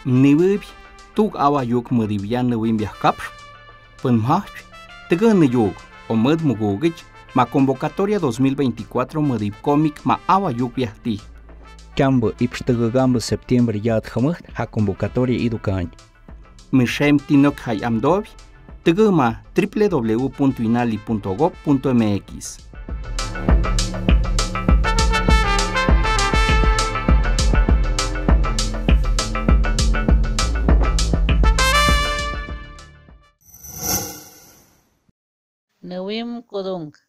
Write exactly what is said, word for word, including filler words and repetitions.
Nibubi, tuk awa yuk modivian wimbiak kap, pun mah, tegan yuk, o mud mugugich, ma convocatoria dos mil veinticuatro modiv comic ma awa yuk viahti. Cambo ipstagagambo septiembre yad hamut ha convocatoria idukan. Mishem tinok hay amdobi, tegama w w w punto inali punto gob punto m x. Nawim Kodong